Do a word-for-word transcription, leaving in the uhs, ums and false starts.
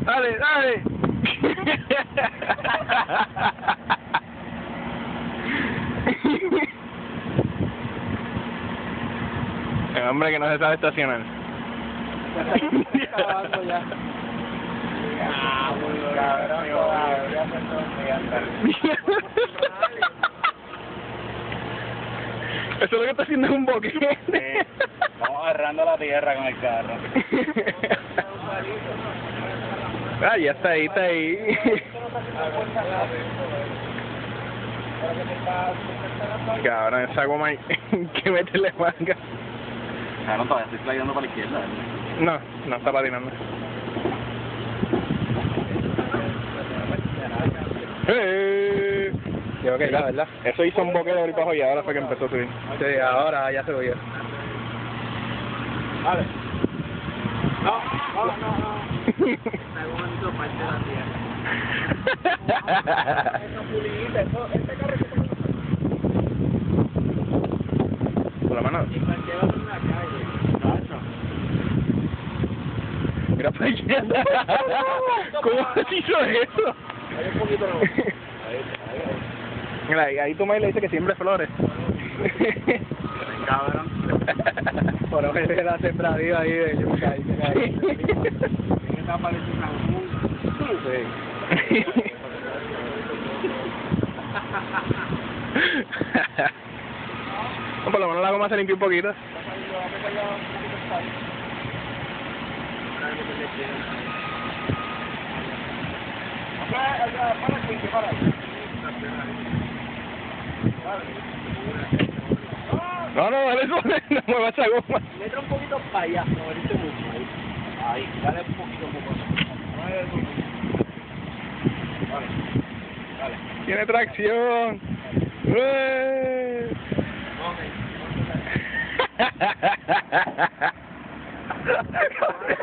Dale, dale. El hombre que no se sabe estacionar. Está acabando ya. Ah, muy cabrón, todavía se Eso es lo que está haciendo es un boquete. Sí. Estamos agarrando la tierra con el carro. Ah, ya está ahí, está ahí. Cabrón, esa goma hay que meterle manga. Claro, todavía estoy flyando para la izquierda. No, no está patinando. ¡Eh! Yo que ya, ¿verdad? Eso hizo un boquete de abajo y ahora fue que empezó a subir. Sí, ahora ya se oyó. Vale. No, no, no, no. Está bonito parte de la tierra. Esa pulita, eso, este carro que tengo. Por la mano. Y cualquiera en la calle. Cacho. Mira para allá. ¿Cómo se hizo eso? Hay un poquito de... Ahí, ahí, ahí. Mira, ahí, ahí tu maíz le dice que siempre flores. Cabrón. Por lo menos la sembradía ahí de yuca. Ahí se cae. Tiene que aparecer una Sí. No, por lo menos la goma se limpió un poquito. No, no, dale suave, no muevas esa goma. Mete un poquito para allá, no veniste mucho. Ahí, ahí, dale un poquito, un poco. Vale, dale. Tiene tracción. ¡Eh! Ok.